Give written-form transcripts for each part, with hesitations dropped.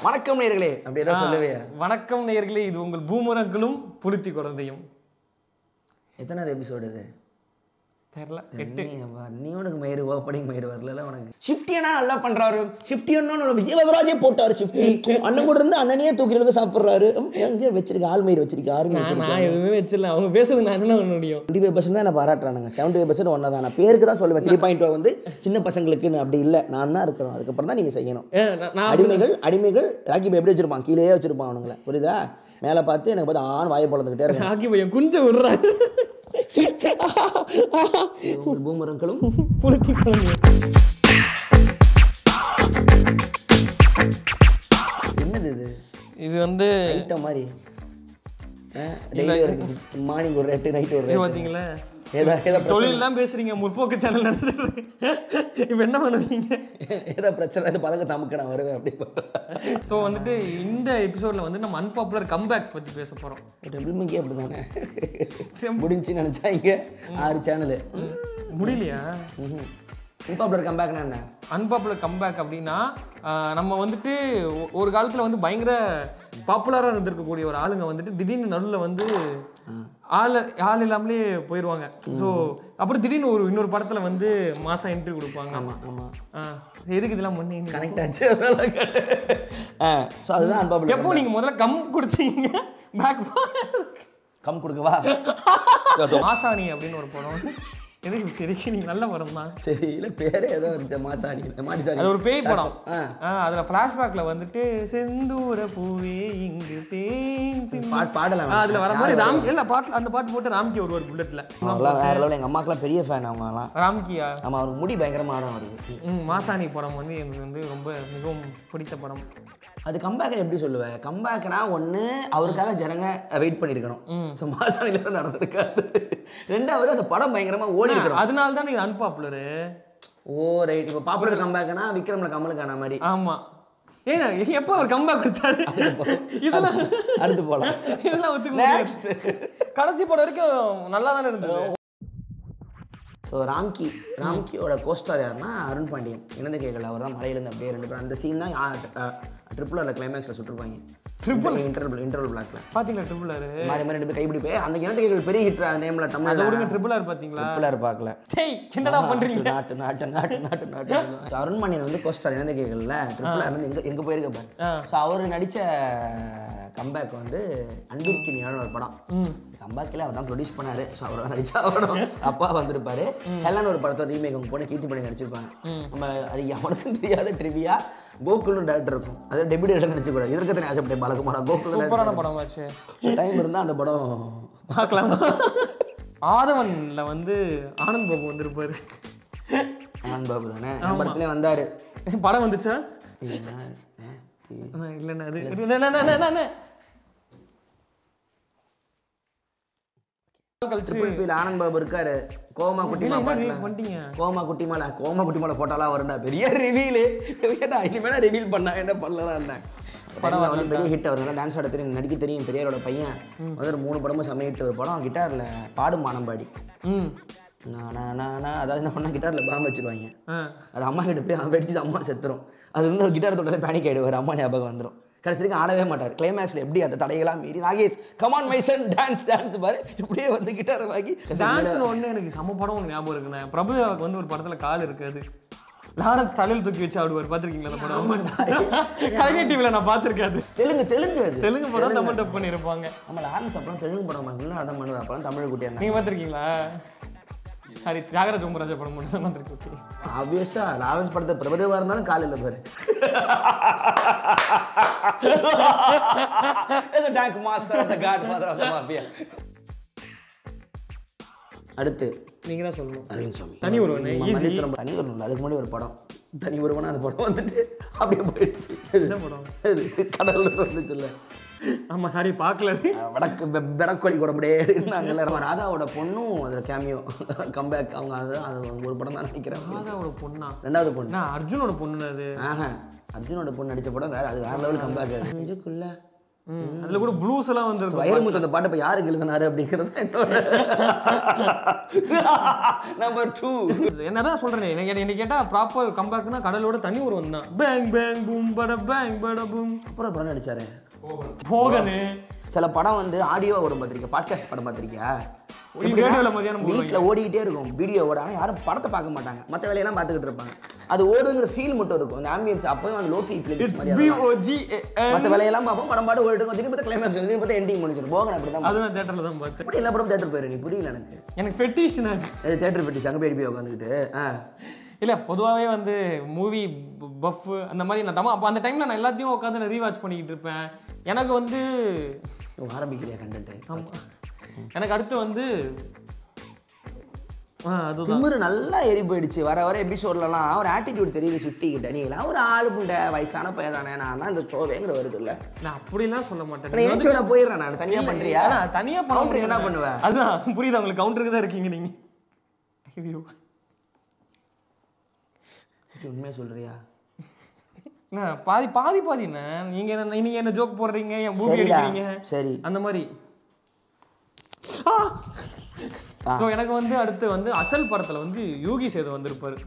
வணக்கம் நேயர்களே அப்படி ஏதாவது சொல்லவே. வணக்கம் நேயர்களே, இது உங்கள் பூமரங்களும் புளுத்தி குழந்தையும். எத்தனாவது எபிசோடு இது? தெரியல, 8. நீ உனக்கு மயிறு ஓப்பனிங் மயிறு வரல உனக்கு. ஷிஃப்டியனா நல்லா பண்றாரு. ஷிஃப்டியன்னு விஜயவதராஜே போட்டாரு. ஷிஃப்டி அண்ணன் கூட இருந்து அண்ணனையே தூக்கிட்டு சாப்பிட்றாரு. எங்கே வச்சிருக்க ஆள் மயிறு வச்சிருக்க ஆர்மி. நான் எதுவுமே வச்சிடல. அவங்க பேசுறது நான் என்ன பண்ண முடியும்? 25% தான் நான் பாராட்டுறானுங்க. 75% ஒன்றா தான். நான் பேருக்கு தான் சொல்லுவேன். 3.2 வந்து சின்ன பசங்களுக்குன்னு அப்படி இல்லை. நான் தான் இருக்கணும். அதுக்கப்புறம் தான் நீங்கள் செய்யணும். அடிமைகள் ராக்கி பை எப்படி வச்சிருப்பான்? கீழே வச்சிருப்பான் அவனுங்களை. புரியுதா? மேலே பார்த்து எனக்கு பார்த்து ஆண் வாயை போலந்துக்கிட்டே இருக்கு. ராக்கி பையன் குஞ்சம் விடுறாங்க. பூமரங்களும் புளுத்தி குழந்தையும். என்னது இது? இது வந்து ஐட்டம் மாதிரி மார்னிங் ஒரு ரேட்டு நைட் ஒரு ரேட். பார்த்தீங்களா? ஏதாவது தொழிலெல்லாம் பேசுறீங்க, முற்போக்கு சேனல் நடத்துறது. இப்போ என்ன பண்ணுவீங்க? ஏதோ பிரச்சனை இது பதங்க தமக்கு நான் வருவேன் அப்படி. ஸோ வந்துட்டு இந்த எபிசோடில் வந்து நம்ம அன்பாப்புலர் கம்பேக்ஸ் பற்றி பேச போகிறோம். டெம்பிள்மிங்கே அப்படி தானே முடிஞ்சுன்னு நினச்சா இங்கே 6 சேனலு முடியலையா? அன்பாப்புலர் கம்பேக்னா என்ன? அன்பாப்புலர் கம்பேக் அப்படின்னா நம்ம வந்துட்டு ஒரு காலத்தில் வந்து பயங்கர பாப்புலராக இருந்திருக்கக்கூடிய ஒரு ஆளுங்க வந்துட்டு திடீர்னு நடுவில் வந்து ஆள் இல்லாமலே போயிடுவாங்க. ஸோ அப்புறம் திடீர்னு இன்னொரு படத்தில் வந்து மாசம் என்ட்ரி கொடுப்பாங்க. ஆமாம் ஆமாம். எதுக்கு இதெல்லாம் பண்ணி கனெக்ட் ஆச்சு. ஸோ அதுதான் அன்பாப்புலர். எப்போ நீங்கள் முதல்ல கம் கொடுத்தீங்க? பேக் கம் கொடுக்கவா? மாசாணி அப்படின்னு ஒரு படம். எதுக்கு சரி, நீங்கள் நல்ல படம் தான். சரி, இல்லை பேரே ஏதோ இருந்துச்சு மாசாணி. அது ஒரு பேய் படம். அதில் ஃப்ளாஷ்பேக்கில் வந்துட்டு செந்தூர பூவே இங்கு தேன் பாடலாம். அதில் வர மாதிரி ராம் இல்லை பாட்டு, அந்த பாட்டு போட்டு ராம்கி ஒரு புல்லட்டில் வேற லெவலில். எங்கள் அம்மாக்கெல்லாம் பெரிய ஃபேன் அவங்கலாம். ராம்கியா? ஆமாம், அவருக்கு முடி பயங்கரமாக வருது. மாசாணி படம் வந்து எனக்கு வந்து ரொம்ப மிகவும் பிடித்த படம். அது கம்பேக் எப்படி சொல்லுவேன்? கம்பேக்னா ஒன்று அவருக்காக ஜனங்க வெயிட் பண்ணியிருக்கணும். ஸோ மாசாணியில் தான் நடந்திருக்காரு. ரெண்டாவது அந்த படம் பயங்கரமாக ஓடி இருக்கணும். அதனால தான் இது அன்பாப்புலரு. ஓ ரைட். இப்போ பாப்புலர் கம்பேக்னா விக்ரம்ல கமலுக்கான மாதிரி. ஆமாம். ஏன்னா எப்போ அவர் கம்பேக் கொடுத்தாரு? இதெல்லாம் அடுத்து போகலாம். இதெல்லாம் ஒத்துக்க. கடைசி படம் வரைக்கும் நல்லா தானே இருந்தது. ஸோ ராம்கியோட கோஸ்டார் யாருன்னா அருண் பாண்டியன். இணைந்து கேட்கல, அவர் தான் மலையிலேருந்து அப்படியே 2 பேரும். அந்த சீன் தான் ட்ரிபிள் கிளைமேக்ஸில் சுட்டுருப்பாங்க. இன்டர்வல் பிளாக்ல பாத்தீங்களா? ட்ரிபிள் ஆர் மாறி 2 பேர் கைப்பிடி போய் அந்த இணைந்து கேட்கல் பெரிய ஹிட் நேம்ல தமிழ். அதை விடுங்க, ட்ரிபிள் ஆர் பாத்தீங்களா? ட்ரிபிள் ஆர் பார்க்கல. டேய் என்னடா பண்றீங்க? நாட்டு நாட்டு நாட்டு நாட்டு நாட்டு. அருண் பாண்டியன் வந்து கோஸ்டார் இணைந்து கேட்கல. ட்ரிபிள் ஆர் வந்து எங்க போயிருக்க பாரு. ஸோ அவர் நடிச்ச கம்பேக் வந்து அன்புக்கு ஞான ஒரு படம். கம்பேக்கில் அவர் தான் ப்ரொடியூஸ் பண்ணாரு. ஸோ அவர் தான் நடிச்சா அவரும் அப்பா வந்திருப்பாரு. ஹெலன் ஒரு படத்தோட ரீமேக் அவங்க போன கீர்த்தி பண்ணி நடிச்சிருப்பாங்க. நம்ம அது அவனுக்கும் தெரியாத ட்ரிவியா. கோகுல்னு டேரக்டர் இருக்கும். அதாவது டெபியூ டேரக்டர் நடிச்சக்கூடாது. இதற்கு தான் ஆசைப்பட்டேன் பழக்கமான கோகுல். சூப்பரான படம் ஆச்சு. டைம் இருந்தால் அந்த படம் பார்க்கலாம். ஆதவன்ல வந்து ஆனந்த் பாபு வந்திருப்பாரு. ஆனந்த் பாபு தானே படத்துலேயே வந்தார். படம் வந்துச்சா? இல்லைண்ணா அது ஆனந்த் பாபு இருக்காரு. கோமா குட்டி மாலை போட்டாலாம் வரும்டா. பெரிய ரிவீலு. இனிமேல் ரிவீல் பண்ணா என்ன பண்ணலாம். படம் வந்து பெரிய ஹிட். அவர் டான்ஸ் ஆட தெரியும், நடிக்க தெரியும். பெரியாரோட பையன் வந்து 3 படமும் சமையிட்டு ஒரு படம். கிட்டாரில் பாடும் மானம்பாடி. அதாவது என்ன பண்ணால் கிட்டாரில் பாம்பு வச்சுருவாங்க. அது அம்மா கிட்ட போய் வெடிச்சு அம்மா செத்துரும். அது வந்து கிட்டார் தொட்டாலே பேனிக் ஆகிடுவார். அம்மா ஞாபகம் வந்துடும். கடைசி வரைக்கும் ஆடவே மாட்டார். கிளைமேக்ஸில் எப்படி அந்த தடையெல்லாம் மீறி Nagesh come on my son dance பாரு இப்படியே வந்து கிட்டாரை வாங்கி டான்ஸ்னு ஒன்று எனக்கு சம படம் ஒன்று ஞாபகம் இருக்குண்ணே. பிரபுதேவாவுக்கு வந்து ஒரு படத்தில் கால் இருக்காது. லாரன்ஸ் தலையில் தூக்கி வச்சு ஆடுவார். பார்த்துருக்கீங்களா அந்த படம்? கலைஞர் டிவியில் நான் பார்த்துருக்காது. தெலுங்கு படம் தமிழ் டப் பண்ணியிருப்பாங்க. நம்ம லாரன்ஸ் அப்புறம் தெலுங்கு படம் பண்ணலாம். அதான் பண்ணுவார். அப்போலாம் தமிழ் குட்டியாக நீங்கள் பார்த்துருக்கீங்களா? சாரி, தியாகராஜ கும்பராஜா படம் மட்டும் தான் பார்த்துருக்கேன். ஆப்வியஸாக லாரன்ஸ் படத்தை பிரபுதேவா இருந்தாலும் கால் இல்லை பாரு. Tank master of the godfather of the mafia. அடுத்து நீங்க தான் சொல்லணும். அரவிந்த் சாமி தனி ஒருவன். ஈஸி. தனி ஒருவன். அதுக்கு முன்னாடி ஒரு படம் தனி ஒருவனா. அந்த படம் வந்துட்டு அப்படியே போயிடுச்சு. என்ன படம்? கடல்ல வந்துச்சுல்ல. ஆமாம், சாரி பார்க்கல. விடக்கோழி கூடப்படியே இருந்தாங்கல்ல. ராதாவோட பொண்ணும் அதில் கேமியோ கம்பேக். அவங்க அது ஒரு படம் தான் நினைக்கிறேன். ராதாவோட பொண்ணா? 2வது பொண்ணு. அர்ஜுனோட பொண்ணு அது. அர்ஜுனோட பொண்ணு நடித்த படம் வேறு. அது வேறு லெவல் கம்பேக். நெஞ்சுக்குள்ள அதுல கூட ப்ளூஸ் எல்லாம் வந்து வைரமுத்து அந்த பாட்டு இப்போ யாருக்கு எழுதினாரு அப்படிங்கிறது என்னோட நம்பர் 2. என்னதான் சொல்றேன், என்ன கேட்டா ப்ராப்பர் கம்பேக்னா கடலோட தனி ஒரு ஒன்று தான். பேங் பேங் பூம் பட பேங் பட பூம். அப்புறம் படம் நடிச்சாரு போகனு. சில படம் வந்து ஆடியோ ஓடும் பார்த்திருக்கேன், பாட்காஸ்ட் படம் பார்த்திருக்கியா? வீட்டில் ஓடிக்கிட்டே இருக்கும் வீடியோ ஓட, ஆனால் யாரும் படத்தை பார்க்க மாட்டாங்க, மற்ற வேலையெல்லாம் பார்த்துக்கிட்டு இருப்பாங்க. அது ஓடுங்கிற ஃபீல் மட்டும் இருக்கும், அந்த ஆம்பியன்ஸ் அப்போயும் அந்த லோ ஃபீல் மற்ற வேலையெல்லாம் பார்ப்போம். படம் பாட்டு ஓடிட்டு திரும்பி பார்த்தா கிளைமேக்ஸ் திரும்பி பார்த்தா எண்டிங் முடிச்சிடும். போகணும் அப்படி தான். அதுதான் தேட்டரில் தான் பார்த்தேன். அப்படி எல்லா படம் தேட்டர் போயிரு, நீ புரியல எனக்கு ஃபெட்டிஷ். தேட்டர் ஃபெட்டிஷ் அங்கே போய் உட்காந்துக்கிட்டு இல்லை பொதுவாகவே வந்து மூவி பஃப் அந்த மாதிரி நான் அப்போ அந்த டைமில் நான் எல்லாத்தையும் உட்காந்து நான் ரீவாட்ச் பண்ணிக்கிட்டு இருப்பேன். எனக்கு வந்து ஆரம்பிக்கிறியா கண்டென்ட்? ஆமாம், எனக்கு அடுத்து வந்து திமிரு நல்லா ஏறி போயிடுச்சு. வர வர எபிசோட்லலாம் ஒரு ஆட்டிடியூட் தெரியுது ஷிஃப்டி கிட்ட. நீங்களாம் ஒரு ஆளு புண்டை வயசான பையன் தானே, நான் தான் இந்த ஷோவேங்கிற வருது இல்லை. நான் அப்படிலாம் சொல்ல மாட்டேன். நான் போயிடுறேன், நான் தனியாக பண்ணுறியா? தனியாக கவுண்டருக்கு என்ன பண்ணுவேன்? அதுதான் புரியுது, உங்களுக்கு கவுண்டருக்கு தான் இருக்கீங்க நீங்கள். ஐயோ உண்மையாக சொல்றியா? பாதி பாதி பாதிண்ணே. நீங்கள் என்ன ஜோக் போடுறீங்க, என் மூவி அடிக்கிறீங்க. சரி அந்த மாதிரி. ஸோ எனக்கு வந்து அடுத்து வந்து அசல் படத்தில் வந்து யோகி சேது வந்திருப்பாரு.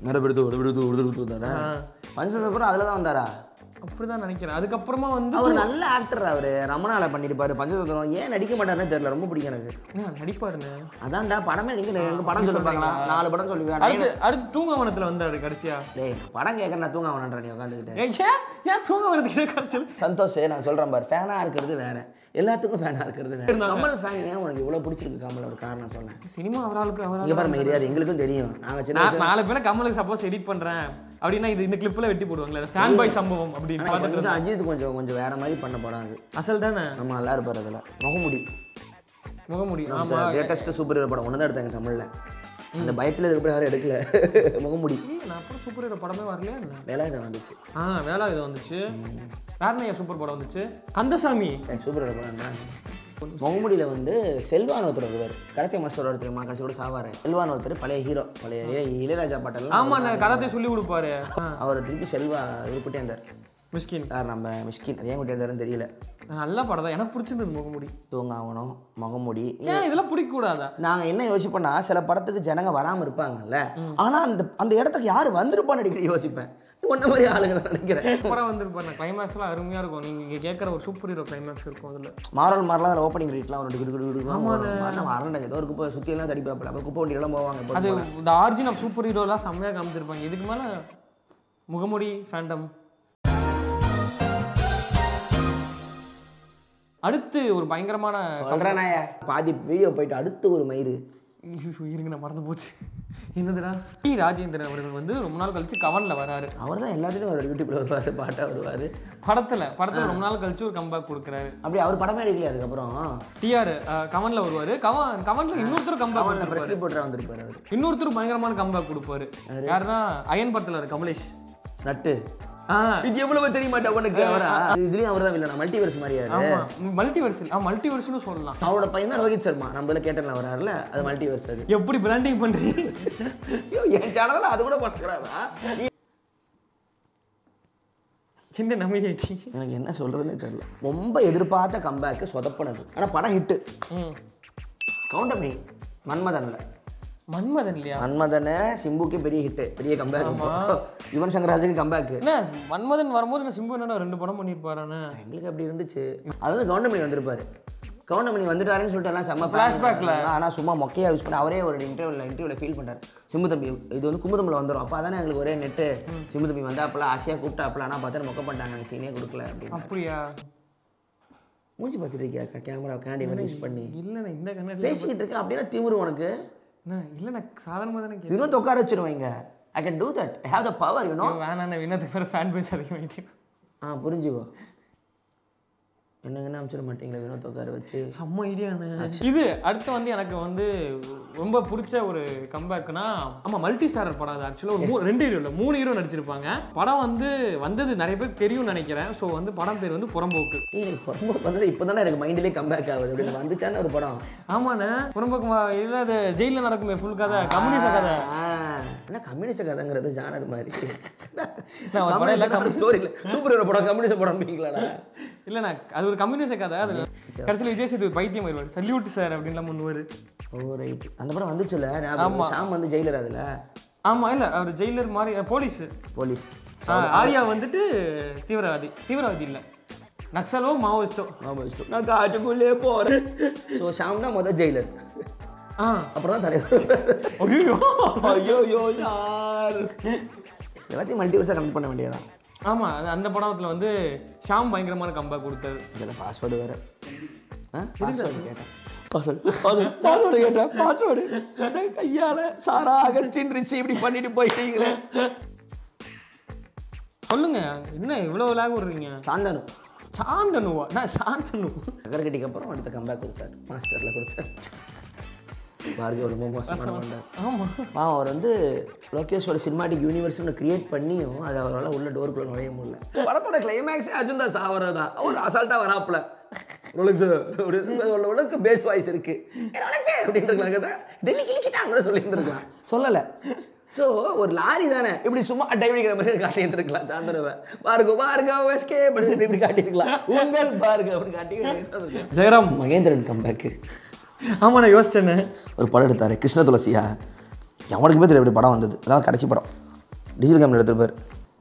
பஞ்சதபுரம் அதில் தான் வந்தாரா? அப்படிதான் நினைக்கிறேன். அதுக்கப்புறமா வந்து அவர் நல்ல ஆக்டர். அவர் ரமணால பண்ணிருப்பாரு பஞ்சதந்திரம். ஏன் நடிக்க மாட்டாருன்னு தெரியல, ரொம்ப பிடிக்கும் எனக்கு. நடிப்பாருன்னு அதான்டா படமே எங்க படம் சொல்லுவாங்களா? 4 படம் சொல்லுவேன். அடுத்து தூங்கவனத்தில் வந்தாரு கடைசியா. டேய் படம் கேட்க நான் தூங்கவனன்ற நீ உட்காந்துக்கிட்டேன். ஏன் தூங்கவனத்துக்கு சந்தோஷ் நான் சொல்றேன் பாரு, ஃபேனா இருக்கிறது வேற, எல்லாத்துக்கும் ஃபேனா இருக்கிறது வேற. கமல் ஃபேன் ஏன் உனக்கு இவ்வளவு பிடிச்சிருக்கு கமல்? ஒரு காரணம் சொன்னேன். சினிமா அவராளுக்கு தெரியாது, எங்களுக்கும் தெரியும். நாங்க சின்ன 4 பேரை கமலுக்கு சப்போஸ் எடிட் பண்றேன் அப்படின்னா இது இந்த கிளிப்ல வெட்டி போடுவாங்களே, ஃபேன் பாய் சம்பவம் அப்படின்னு பார்த்துட்டு. அஜித் கொஞ்சம் வேற மாதிரி பண்ண போறாங்க. அசல் தானே. நம்ம நல்லா இருப்பாரு அதுல. முகமுடி ஆமா, லேட்டஸ்ட் சூப்பர் ஹீரோ படம் ஒன்று தான் எடுத்தாங்க தமிழ்ல. அந்த பயத்தில் இருக்க யாரும் எடுக்கல. முகமுடி. நான் அப்புறம் சூப்பர் ஹீரோ படமே வரலையா? வேலாயுதம் வந்துச்சு. வேலாயுதம் வந்துச்சு. வேற சூப்பர் படம் வந்துச்சு, கந்தசாமி சூப்பர் ஹீரோ படம் தான். முகமுடியில் வந்து செல்வான் ஒருத்தர் வருவார், கராத்தே மாஸ்டர் ஒருத்தர் கடைசியோட சாவார். செல்வான் ஒருத்தர் பழைய ஹீரோ, பழைய இளையராஜா பாட்டெல்லாம். ஆமாம், கராத்தே சொல்லி கொடுப்பாரு. அவர் திருப்பி செல்வா இருப்பிட்டே இருந்தார். மிஸ்கின் யார்? நம்ம மிஸ்கின். அதே குட்டியாக இருந்தாருன்னு தெரியல. நல்ல படம் தான், எனக்கு பிடிச்சிருந்தது முகமுடி. தூங்காவனம், முகமுடி. இதெல்லாம் பிடிக்கக்கூடாதா? நாங்கள் என்ன யோசிப்போம்னா, சில படத்துக்கு ஜனங்க வராமல் இருப்பாங்கல்ல, ஆனால் அந்த இடத்துக்கு யார் வந்திருப்பான்னு அடிக்கடி யோசிப்பேன். ஒன்ன மாதிரி ஆளுங்க தான் நினைக்கிறேன். படம் வந்திருப்பாங்க. கிளைமேக்ஸ்லாம் அருமையாக இருக்கும். நீங்கள் கேட்குற ஒரு சூப்பர் ஹீரோ கிளைமேக்ஸ் இருக்கும். அதில் மாறலாம் அதில் ஓப்பனிங் ரேட்லாம் ஒரு வரண்டை ஏதோ ஒரு குப்பை சுற்றியெல்லாம் தடிப்பாப்பில், அப்புறம் குப்பை வண்டியெல்லாம் போவாங்க. அது இந்த ஆர்ஜின் ஆஃப் சூப்பர் ஹீரோலாம் செம்மையாக காமிச்சிருப்பாங்க. இதுக்கு மேலே முகமுடி ஃபேண்டம். அடுத்து ஒரு பயங்கரமான சொல்கிறேனாய பாதி வீடியோ போயிட்டு அடுத்து ஒரு மயிறு இருங்க, நான் மறந்து போச்சு. என்னதுடா? ராஜேந்திரன் அவர்கள் வந்து ரொம்ப நாள் கழிச்சு கவனில் வராரு. அவர் தான் எல்லாத்துலேயும் ஒரு யூடியூப்ல வருவார், பாட்டாக வருவார். படத்தில் ரொம்ப நாள் கழிச்சு ஒரு கம்பேக் கொடுக்குறாரு. அப்படி அவர் படமே எடுக்கலையா? அதுக்கப்புறம் டிஆர் கவனில் வருவார். கவனில் இன்னொருத்தர் கம்பேக் வந்திருப்பாரு. இன்னொருத்தர் பயங்கரமான கம்பேக் கொடுப்பாரு. யாருன்னா அயன் படத்தில் கமலேஷ் நட்டு. இது எவ்வளவு தெரிய மாட்டா உனக்கு? இதுலயும் அவர் தான் இல்ல, மல்டிவர்ஸ் மாதிரியா? மல்டிவர்ஸ்னு சொல்லலாம். அவரோட பையன் தான் ரோஹித் சர்மா, நம்மள கேட்டல வராருல, அது மல்டிவர்ஸ். அது எப்படி பிராண்டிங் பண்றீங்க? என் சேனல்ல அது கூட பண்ணக்கூடாதா? சின்ன நம்பிக்கை. எனக்கு என்ன சொல்றதுன்னே தெரியல. ரொம்ப எதிர்பார்த்த கம்பேக் சொதப்பனது, ஆனா படம் ஹிட். கவுண்டமணி மன்மதன் இல்லையா? மன்மதனை சிம்புக்கே பெரிய ஹிட், பெரிய கம்பேக். யுவன் சங்கர் ராஜுக்கு கம்பேக். என்ன மன்மதன் வரும்போது சிம்பு என்ன 2 படம் பண்ணியிருப்பாரானே. எங்களுக்கு அப்படி இருந்துச்சு. அதாவது கவுண்டமணி வந்திருப்பாரு, கவுண்டமணி வந்துட்டாருன்னு சொல்லிட்டு எல்லாம் செம்ம ஃப்ளாஷ்பேக்கில். ஆனால் சும்மா மொக்கையாக யூஸ் பண்ணி அவரே ஒரு இன்டர்வியூவில் ஃபீல் பண்ணார். சிம்பு தம்பி இது வந்து குமுதமில் வந்துடும், அப்போ அதானே எங்களுக்கு ஒரே நெட்டு. சிம்பு தம்பி வந்தாப்பெல்லாம் ஆசையாக கூப்பிட்டாப்பெல்லாம், ஆனால் பார்த்தா மொக்க பண்ணிட்டாங்க, சீனே கொடுக்கல அப்படின்னு. அப்படியா? மூஞ்சி பார்த்துட்டு இருக்கியா கேமரா கேண்டி யூஸ் பண்ணி? இல்லைண்ணே, இந்த கண்ணாடி பேசிக்கிட்டு இருக்கேன் அப்படின்னா திமிரு உனக்கு. இல்லைண்ணா, சாதாரணமாக தானே. வினோத் உட்கார வச்சிருவாங்க. I can do that. I have the power, you know. வேணாண்ணே, வினோத்துக்கு வேறு ஃபேன் பேஸ் அதிகமாகிட்டு. புரிஞ்சுக்கோ. என்னங்கன்னு அமைச்சிட மாட்டீங்களா வினோத் உட்கார வச்சு? செம்ம ஐடியாண்ணே இது. அடுத்து வந்து எனக்கு வந்து ரொம்ப பிடிச்ச ஒரு கம்பேக்னா, ஆமாம், மல்டி ஸ்டாரர் படம். அது ஆக்சுவலாக ஒரு 2 ஹீரோ இல்லை 3 ஹீரோ நடிச்சிருப்பாங்க. படம் வந்து வந்தது நிறைய பேர் தெரியும்னு நினைக்கிறேன். ஸோ வந்து படம் பேர் வந்து புறம்போக்கு. புறம்போக்கு வந்தது இப்போ தானே எனக்கு மைண்ட்லேயே கம்பேக் ஆகுது. அப்படின்னு வந்துச்சான்னு ஒரு படம். ஆமாண்ணே, புறம்போக்கு இல்லை, அது ஜெயிலில் நடக்குமே ஃபுல் கதை, கம்யூனிஸ்ட கதை. என்ன கம்யூனிஸ்ட கதைங்கிறது ஜானர் மாதிரி. நான் ஸ்டோரியில் சூப்பர் ஹீரோ படம் கம்யூனிஸ்ட் படம் அப்படிங்களாடா? இல்லைண்ணா அது ஒரு கம்யூனிஸ்ட் கதை. அது கடைசியில் விஜய் சேது பைத்தியம் வருவார், சல்யூட் சார் அப்படின்லாம் பண்ணுவார். ஓ ரைட், அந்த படம் வந்துச்சுல்ல. ஷாம் வந்து ஜெயிலர் அதில். ஆமாம், இல்லை அவர் ஜெயிலர் மாதிரி போலீஸ். ஆர்யா வந்துட்டு தீவிரவாதி இல்லை, நக்சலோ மாவோயிஸ்டோ. நான் காட்டுக்குள்ளே போகிறேன். ஸோ ஷாம் தான் முதல் ஜெயிலர். அப்புறம் தான் தலைவர். ஐயோ யார் எல்லாத்தையும் மல்டிவர்ஸாக கனெக்ட் பண்ண வேண்டியதான். ஆமாம், அந்த படத்தில் வந்து ஷாம் பயங்கரமான கம்பேக் கொடுத்தாரு. இதில் பாஸ்வேர்டு வேறு. பாஸ்வேர்டு கேட்டேன். பாஸ்வேர்டு கையால் சாரா அகஸ்டின் ரிசி இப்படி பண்ணிட்டு போயிட்டீங்களே. சொல்லுங்க, என்ன இவ்வளோ லாக் விடுறீங்க? சாந்தனுவா? நான் சாந்தனு. நகர்கட்டிக்கு அப்புறம் அடுத்த கம்பேக் கொடுத்தாரு, மாஸ்டரில் கொடுத்தாரு. பார்கவ் ரொம்ப மோசமான பண்ணார். ஆமாம், அவர் வந்து லோகேஷோட சினிமாட்டிக் யூனிவர்ஸ்னு கிரியேட் பண்ணியும் அதை அவரால் உள்ள டோருக்குள்ளே நுழைய முடியல. படத்தோட கிளைமேக்ஸே அர்ஜுன் தாஸ் சாவரம் தான். அவர் அசால்ட்டாக வராப்பில் உலக பேஸ் வாய்ஸ் இருக்கு அப்படின்ட்டு கேட்டால் டெல்லி கிழிச்சிட்டாங்க கூட சொல்லியிருந்துருக்கலாம், சொல்லலை. ஸோ ஒரு லாரி தானே இப்படி சும்மா டைவடிக்கிற மாதிரி காட்டி எடுத்துருக்கலாம். சாந்தனவை பார்கவ் எஸ்கே அப்படின்னு இப்படி காட்டியிருக்கலாம். உங்கள் பார்கவ் அப்படின்னு காட்டி. ஜெயராம் மகேந்திரன் கம்பேக்கு. ஆமாம், நான் யோசிச்சேன்னு ஒரு படம் எடுத்தார், கிருஷ்ண துளசியா. எவனுக்குமே தெரியல இப்படி படம் வந்தது. அதான் கடைசி படம், டிஜிட்டல் கேமரா எடுத்துருப்பார்.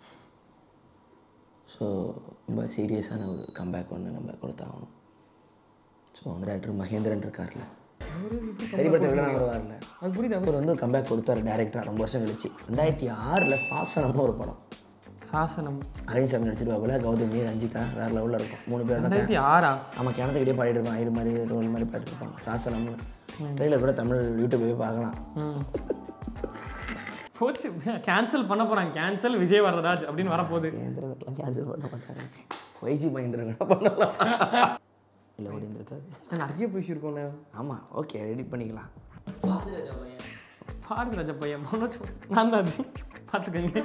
ஸோ ரொம்ப சீரியஸான ஒரு கம்பேக் ஒன்று நம்ம கொடுத்தாகணும். ஸோ அந்த டேரக்டர் மகேந்திரன் இருக்கார்ல, கரிபடத்தை விட அவர் வரல. அது புரியுது. அவர் வந்து கம்பேக் கொடுத்தாரு டேரக்டராக ரொம்ப வருஷம் கழிச்சு. 2006 சாசனம்னு ஒரு படம். சாசனம் அரவிந்த் சாமி நடிச்சிருவாப்புல, கௌதமி ரஞ்சிதா வேறு லெவலில் இருக்கும். 3 பேர் தான். 2006 ஆமாம், கிணத்துக்கிட்டே பாடிட்டு இருப்பான், இது மாதிரி ரோல் மாதிரி பாடிட்டு இருப்பாங்க. சாசனம்னு ட்ரெயிலர் கூட தமிழ் யூடியூப் போய் பார்க்கலாம். போச்சு, கேன்சல் பண்ண போகிறாங்க. கேன்சல் விஜய் வரதராஜ் அப்படின்னு வரப்போகுது. மகேந்திரனுக்குலாம் கேன்சல் பண்ண மாட்டாங்க. வைஜி மகேந்திரன் பண்ணலாம். இல்லை ஓடி இருந்திருக்காது, நிறைய பேசியிருக்கோண்ணே. ஆமாம், ஓகே எடிட் பண்ணிக்கலாம். பாரதி ராஜா பையன் மனோஜ், நான் தான் பார்த்துக்கங்க.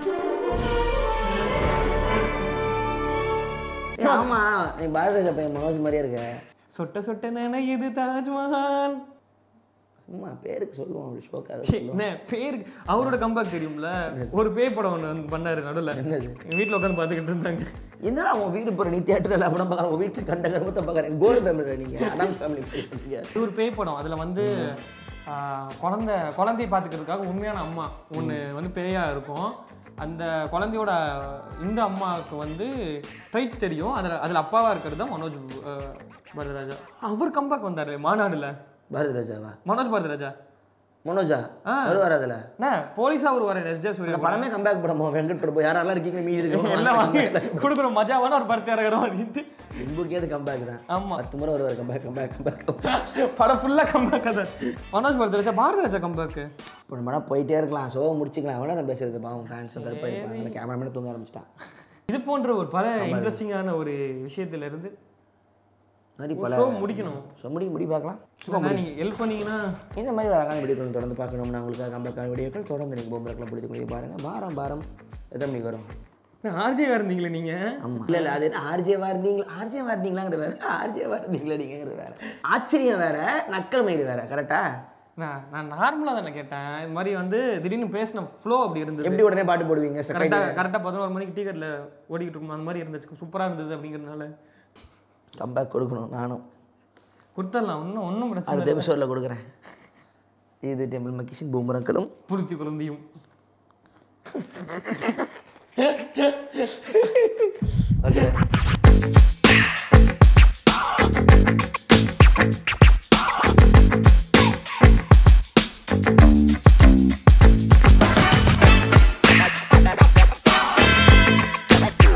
ஆமாம், நீ பாரதி ராஜா பையன் மனோஜ் மாதிரியே இருக்க. சொட்ட சொட்ட இது தாஜ்மஹால். சும்மா பேருக்கு சொல்லுவோம், அப்படி ஷோக்காக. என்ன பேருக்கு? அவரோட கம்பேக் தெரியும்ல, ஒரு பேய் படம் ஒன்று பண்ணாரு நடுவில். வீட்டில் உட்காந்து பார்த்துக்கிட்டு இருந்தாங்க. என்னடா உன் வீடு போகிற, நீ தியேட்டரில் படம் பார்க்குற, உன் வீட்டுக்கு கண்ட கருமத்தை பார்க்குறேன். கோல் ஃபேமிலி நீங்கள் அடாம் ஃபேமிலி போயிருக்கீங்க. ஒரு பேய் படம், அதில் வந்து குழந்தையை பார்த்துக்கிறதுக்காக உண்மையான அம்மா ஒன்று வந்து பேயாக இருக்கும். அந்த குழந்தையோட இந்த அம்மாவுக்கு வந்து ட்ரைட்ஸ் தெரியும். அதில் அப்பாவாக இருக்கிறது தான் மனோஜ் பாரதிராஜா. அவர் கம்பேக் வந்தார் மாநாடுல. பாரதிராஜாவா? பாரதிராஜா மனோஜா வருவார் அதில். போலீஸாக வருவார். எஸ்ஜே சூர்யா படமே கம்பேக் படமோ, வெங்கட் பிரபு யாரெல்லாம் இருக்கீங்க மீதி இருக்கு எல்லாம் வாங்கி கொடுக்குறோம், மஜாவான ஒரு படத்தை இறங்குறோம் அப்படின்ட்டு. இன்புக்கே அது கம்பேக் தான். ஆமாம், 10 முறை வருவார் கம்பேக். படம் ஃபுல்லாக கம்பேக் தான். மனோஜ் பாரதிராஜா கம்பேக்கு. இப்போ நம்ம படம் போயிட்டே இருக்கலாம், ஷோ முடிச்சிக்கலாம். அவனா நான் பேசுறது பாவம், ஃபேன்ஸ் கடுப்பாயிருப்பாங்க, கேமராமேன் தூங்க ஆரம்பிச்சிட்டான். இது போன்ற ஒரு பல இன்ட்ரெஸ்டிங்கான ஒரு விஷயத்திலிருந்து மாதிரி பல முடிக்கணும். முடி பார்க்கலாம். நீங்கள் ஹெல்ப் பண்ணீங்கன்னா இந்த மாதிரி ஒரு அழகான வீடியோ தொடர்ந்து பார்க்கணும்னா உங்களுக்காக கம்பேக்கான வீடியோக்கள் தொடர்ந்து நீங்கள் பொம்பளைக்கெல்லாம் பிடிச்சக்கூடிய பாருங்கள். பாரம் எத்தனை மணிக்கு வரும்? ஆர்ஜேவா இருந்தீங்களே நீங்கள்? ஆமாம், இல்லை அது என்ன ஆர்ஜேவா இருந்தீங்களாங்கிறது வேறு, ஆர்ஜேவா இருந்தீங்களா நீங்கிறது வேறு. ஆச்சரியம் வேறு, நக்கல் மயிறு வேறு. கரெக்டாக நான் நார்மலாக தானே கேட்டேன். இது மாதிரி வந்து திடீர்னு பேசின ஃப்ளோ அப்படி இருந்தது. எப்படி உடனே பாட்டு போடுவீங்க? கரெக்டாக 11 மணிக்கு டிக்கெட்டில் ஓடிக்கிட்டு இருக்கும், அந்த மாதிரி இருந்துச்சு. சூப்பராக இருந்தது. அப்படிங்கிறதுனால கம்பேக் கொடுக்கணும். நானும் கொடுத்துடலாம், ஒன்றும் பிரச்சனை அடுத்த எபிசோடில் கொடுக்குறேன். இது டெம்பிள் மக்கிஷன் பூமரங்களும் புளுத்தி குழந்தையும். ஓகே.